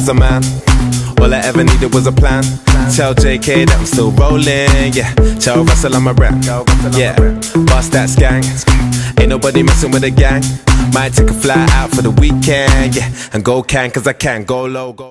was a man. All I ever needed was a plan. Tell JK that I'm still rolling, yeah. Tell Russell I'm a rap, yeah. Bust that skank. Ain't nobody messing with the gang. Might take a fly out for the weekend, yeah. And go can, cause I can. Go low, go